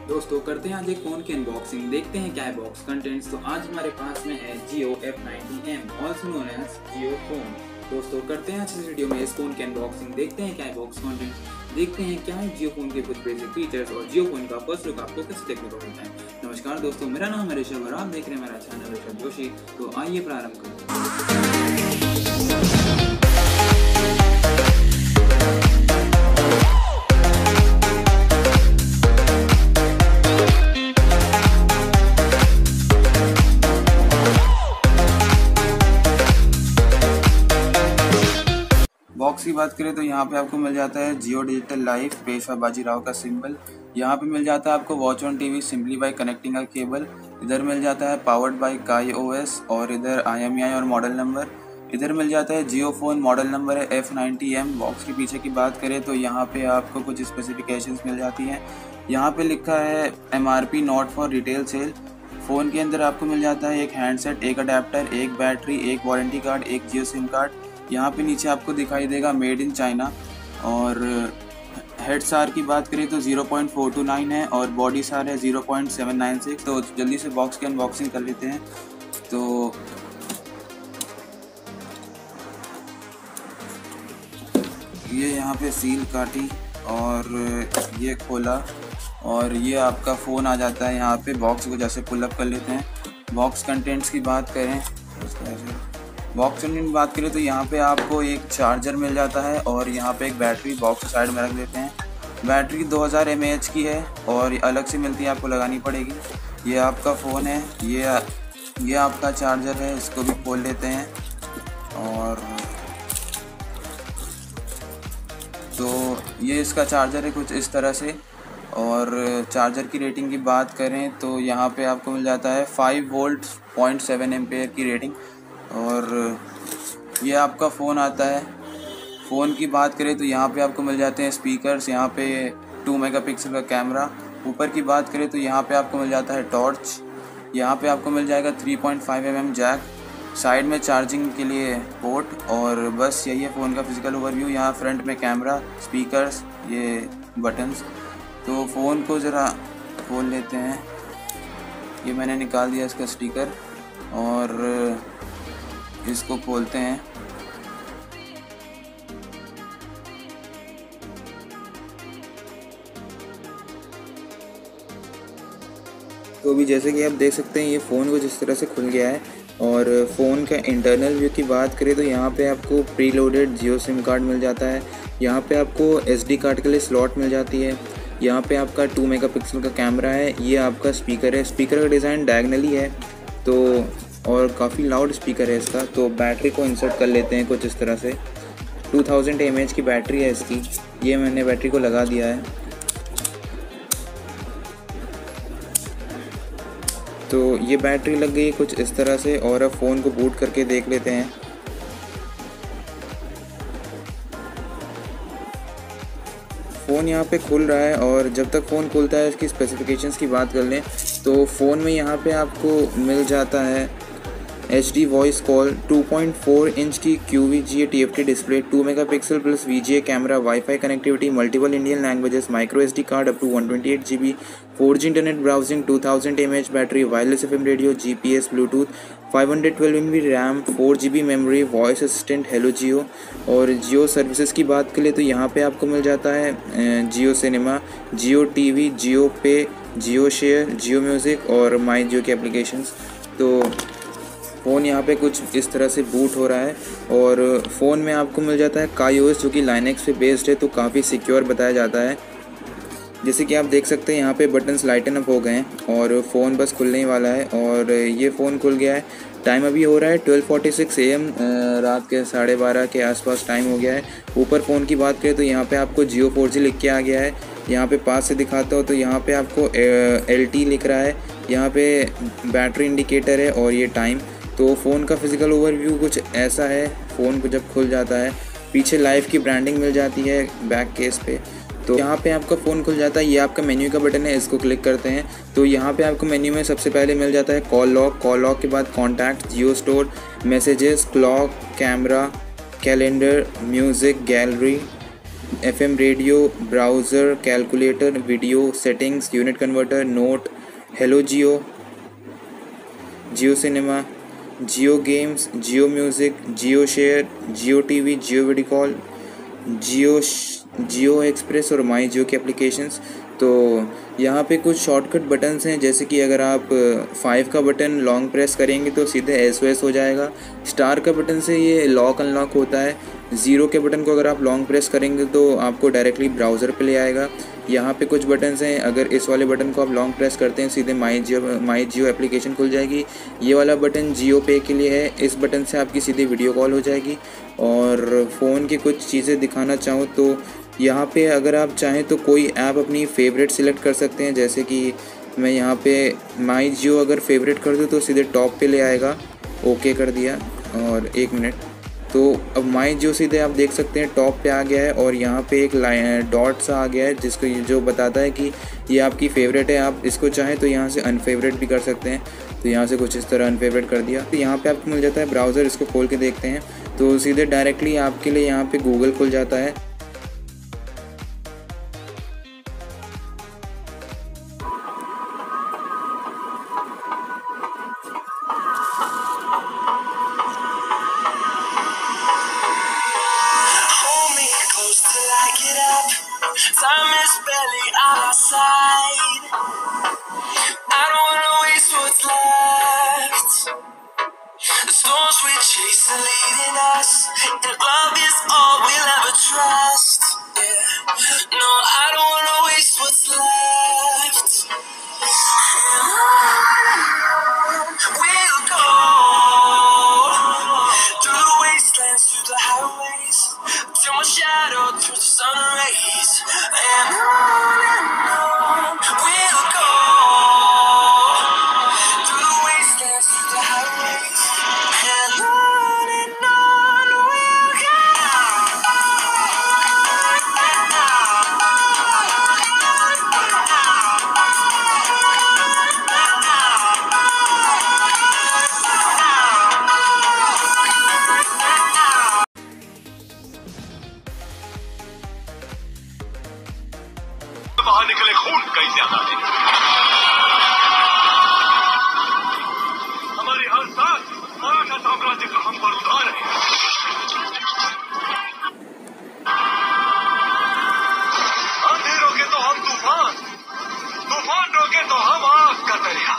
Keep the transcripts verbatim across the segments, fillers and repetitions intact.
दोस्तों करते हैं आज एक फ़ोन की अनबॉक्सिंग, देखते हैं क्या है बॉक्स कंटेंट्स। तो आज हमारे पास में है Jio F ninety M, also known as Jio phone. दोस्तों करते हैं आज इस वीडियो में इस फ़ोन की अनबॉक्सिंग, देखते हैं क्या है बॉक्स कंटेंट्स, देखते हैं क्या है जियो फोन के कुछ बेसिक फीचर्स और जियो फोन का फर्स्ट लुक आपको कैसे देखने को मिलता है। नमस्कार दोस्तों, मेरा नाम है ऋषभ और आप देख रहे हैं मेरा चैनल ऋषभ जोशी। तो आइए प्रारंभ करते हैं। बॉक्स की बात करें तो यहाँ पे आपको मिल जाता है जियो डिजिटल लाइफ पेशवा बाजीराव का सिंबल। यहाँ पे मिल जाता है आपको watch on TV simply by connecting a cable. इधर मिल जाता है पावर्ड बाय काई ओएस और इधर आई एम ई आई और मॉडल नंबर। इधर मिल जाता है जियो फोन, मॉडल नंबर है एफ नाइंटी एम। बॉक्स के पीछे की बात करें तो यहाँ पे आपको कुछ स्पेसिफिकेशंस मिल जाती हैं। यहाँ पे लिखा है M R P not for retail sale. Phone के अंदर आपको मिल जाता है एक हैंडसेट, एक अडेप्टर, एक बैटरी, एक वारंटी कार्ड, एक जियो सिम कार्ड। यहाँ पे नीचे आपको दिखाई देगा मेड इन चाइना। और हेड सार की बात करें तो zero point four two nine है और बॉडी सार है zero point seven nine six. तो जल्दी से बॉक्स की अनबॉक्सिंग कर लेते हैं। तो ये यहाँ पे सील काटी और ये खोला और ये आपका फ़ोन आ जाता है। यहाँ पे बॉक्स को जैसे पुल अप कर लेते हैं। बॉक्स कंटेंट्स की बात करें बॉक्स कंटेंट की बात करें तो यहाँ पे आपको एक चार्जर मिल जाता है और यहाँ पे एक बैटरी बॉक्स साइड में रख देते हैं। बैटरी दो हज़ार एम ए एच की है और अलग से मिलती है, आपको लगानी पड़ेगी। ये आपका फ़ोन है, ये ये आपका चार्जर है, इसको भी खोल लेते हैं। और तो ये इसका चार्जर है कुछ इस तरह से। और चार्जर की रेटिंग की बात करें तो यहाँ पे आपको मिल जाता है five volt point seven ampere की रेटिंग। और ये आपका फ़ोन आता है। फ़ोन की बात करें तो यहाँ पे आपको मिल जाते हैं स्पीकर्स, यहाँ पे टू मेगापिक्सल का कैमरा। ऊपर की बात करें तो यहाँ पे आपको मिल जाता है टॉर्च। यहाँ पे आपको मिल जाएगा three point five M M jack, side में चार्जिंग के लिए पोर्ट। और बस यही है फ़ोन का फिजिकल ओवरव्यू। यहाँ फ्रंट में कैमरा, स्पीकर्स, ये बटन्स। तो फ़ोन को ज़रा खोल लेते हैं। ये मैंने निकाल दिया इसका स्टिकर और इसको खोलते हैं। तो अभी जैसे कि आप देख सकते हैं ये फ़ोन को जिस तरह से खुल गया है। और फ़ोन का इंटरनल व्यू की बात करें तो यहाँ पे आपको pre loaded Jio SIM card मिल जाता है। यहाँ पे आपको एस डी कार्ड के लिए स्लॉट मिल जाती है। यहाँ पे आपका टू मेगापिक्सल का कैमरा है। ये आपका स्पीकर है, स्पीकर का डिज़ाइन डायगनली है तो और काफ़ी लाउड स्पीकर है इसका। तो बैटरी को इंसर्ट कर लेते हैं कुछ इस तरह से। Two thousand M A H की बैटरी है इसकी। ये मैंने बैटरी को लगा दिया है। तो ये बैटरी लग गई कुछ इस तरह से। और अब फ़ोन को बूट करके देख लेते हैं। फ़ोन यहाँ पे खुल रहा है और जब तक फ़ोन खुलता है इसकी स्पेसिफिकेशंस की बात कर लें तो फ़ोन में यहाँ पे आपको मिल जाता है H D voice call, two point four inch की Q V G A T F T display, two megapixel plus V G A camera, wifi connectivity, multiple Indian languages, micro S D card up to one twenty eight G B, four G internet browsing, two thousand M A H battery, wireless F M radio, G P S, Bluetooth, five hundred twelve M B RAM, four G B memory, voice assistant, hello Jio. और Jio services की बात करें तो यहाँ पे आपको मिल जाता है Jio cinema, Jio T V, Jio pay, Jio share, जियो म्यूज़िक और माई जियो के एप्लीकेशंस। तो फ़ोन यहाँ पे कुछ इस तरह से बूट हो रहा है। और फ़ोन में आपको मिल जाता है काई ओएस जो कि लाइनेक्स पे बेस्ड है, तो काफ़ी सिक्योर बताया जाता है। जैसे कि आप देख सकते हैं यहाँ पे बटन्स लाइटन अप हो गए हैं और फ़ोन बस खुलने ही वाला है। और ये फ़ोन खुल गया है। टाइम अभी हो रहा है twelve forty six A M, रात के साढ़े बारह के आसपास टाइम हो गया है। ऊपर फ़ोन की बात करें तो यहाँ पे आपको जियो फोर जी लिख के आ गया है। यहाँ पे पास से दिखाता हो तो यहाँ पे आपको एल टी लिख रहा है। यहाँ पे बैटरी इंडिकेटर है और ये टाइम। तो फ़ोन का फिज़िकल ओवरव्यू कुछ ऐसा है। फ़ोन को जब खुल जाता है पीछे लाइव की ब्रांडिंग मिल जाती है बैक केस पे। तो यहाँ पे आपका फ़ोन खुल जाता है। ये आपका मेन्यू का बटन है, इसको क्लिक करते हैं तो यहाँ पे आपको मेन्यू में सबसे पहले मिल जाता है कॉल लॉग। कॉल लॉग के बाद contact, Jio store, messages, clock, camera, calendar, music, gallery, F M radio, browser, calculator, video, settings, unit converter, note, hello Jio, Jio cinema, Jio games, Jio music, Jio share, Jio TV, Jio video call, Jio Jio express और my जियो की applications. तो यहाँ पे कुछ shortcut buttons हैं, जैसे कि अगर आप फाइव का बटन लॉन्ग प्रेस करेंगे तो सीधे एस ओ एस हो जाएगा। स्टार का बटन से ये लॉक अनलॉक होता है। ज़ीरो के बटन को अगर आप लॉन्ग प्रेस करेंगे तो आपको डायरेक्टली ब्राउज़र पे ले आएगा। यहाँ पे कुछ बटन्स हैं, अगर इस वाले बटन को आप लॉन्ग प्रेस करते हैं सीधे माई जियो माई जियो एप्लीकेशन खुल जाएगी। ये वाला बटन जियो पे के लिए है, इस बटन से आपकी सीधी वीडियो कॉल हो जाएगी। और फ़ोन की कुछ चीज़ें दिखाना चाहूँ तो यहाँ पे अगर आप चाहें तो कोई ऐप अपनी फ़ेवरेट सिलेक्ट कर सकते हैं, जैसे कि मैं यहाँ पे माई जियो अगर फेवरेट कर दूँ तो सीधे टॉप पे ले आएगा। ओके कर दिया और एक मिनट, तो अब माई जियो सीधे आप देख सकते हैं टॉप पे आ गया है और यहाँ पे एक लाइन डॉट सा आ गया है जिसको जो बताता है कि ये आपकी फ़ेवरेट है। आप इसको चाहें तो यहाँ से अनफेवरेट भी कर सकते हैं। तो यहाँ से कुछ इस तरह अनफेवरेट कर दिया तो यहाँ पे आपको मिल जाता है ब्राउज़र। इसको खोल के देखते हैं तो सीधे डायरेक्टली आपके लिए यहाँ पे गूगल खुल जाता है। Time is barely on our side. I don't wanna waste what's left. The storms we chase are leading us, and love is all we'll ever trust. Yeah. No, I don't wanna waste what's left. We'll go through the wastelands, through the highways, till my shadow through the sun rays. And on and on we'll go through the wastelands, through the highways. And on and on we'll go. बाहर निकले खून कई ज्यादा है। हमारी हर सांस मराठा साम्राज्य का हम पर उधार है। आंधी रोके तो हम तूफान, तूफान रोके तो हम आग का दरिया।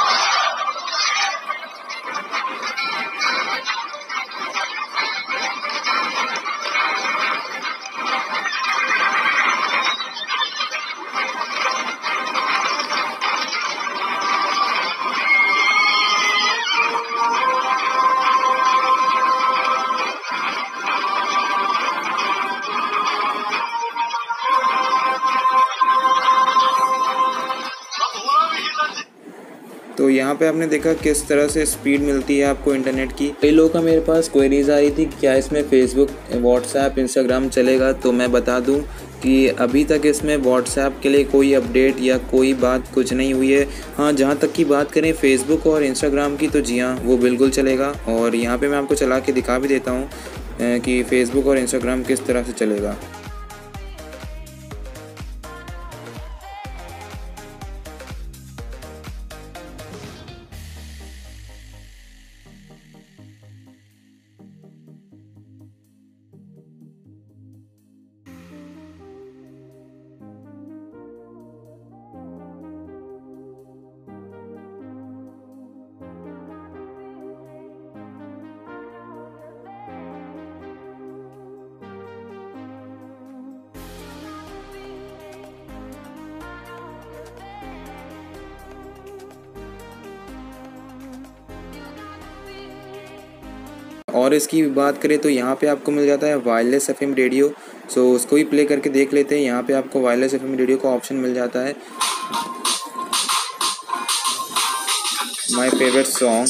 तो यहाँ पे आपने देखा किस तरह से स्पीड मिलती है आपको इंटरनेट की। कई लोगों का मेरे पास क्वेरीज आ रही थी क्या इसमें फेसबुक, व्हाट्सएप, इंस्टाग्राम चलेगा। तो मैं बता दूं कि अभी तक इसमें व्हाट्सएप के लिए कोई अपडेट या कोई बात कुछ नहीं हुई है। हाँ, जहाँ तक की बात करें फेसबुक और इंस्टाग्राम की तो जी हाँ, वो बिल्कुल चलेगा। और यहाँ पे मैं आपको चला के दिखा भी देता हूँ कि फेसबुक और इंस्टाग्राम किस तरह से चलेगा। और इसकी बात करें तो यहाँ पे आपको मिल जाता है वायरलेस एफएम रेडियो। सो उसको ही प्ले करके देख लेते हैं। यहाँ पे आपको वायरलेस एफएम रेडियो का ऑप्शन मिल जाता है। माय फेवरेट सॉन्ग,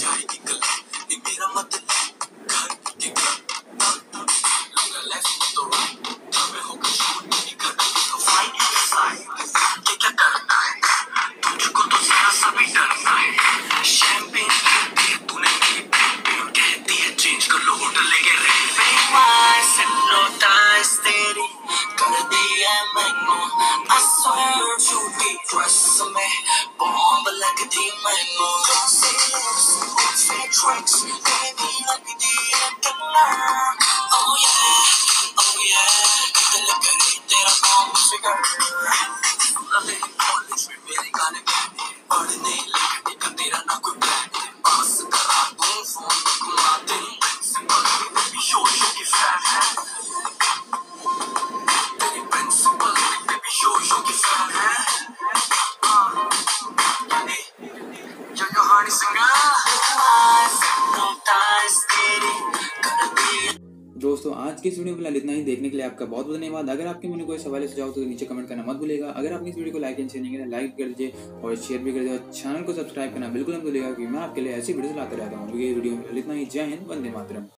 लगती मैनू serious fit tricks baby लगती है गल्ला oh yeah oh yeah दिल करे तेरा नाम फिकर तेरी कॉलेज में मेरे गाने पढ़ने लगती का तेरा ना कोई प्लान पास करा दूं फोन घुमा तेरी प्रिंसिपल बेबी शो शो की फैन है तेरी प्रिंसिपल बेबी शो शो की फैन है Yo कहानी सुना sometimes तेरी कर दी। दोस्तों आज की इस वीडियो में फिलहाल इतना ही। देखने के लिए आपका बहुत बहुत धन्यवाद। अगर आपके मन में कोई सवाल सुझाव तो नीचे कमेंट करना मत भूलिएगा। अगर आपने इस वीडियो को लाइक एंड शेयर नहीं किया लाइक कर दीजिए और शेयर भी कर दीजिए और चैनल को सब्सक्राइब करना बिल्कुल मत भूलिएगा क्योंकि मैं आपके लिए ऐसी वीडियो लाते रहता हूँ। ये वीडियो में इतना ही। जय हिंद, वंदे मातरम।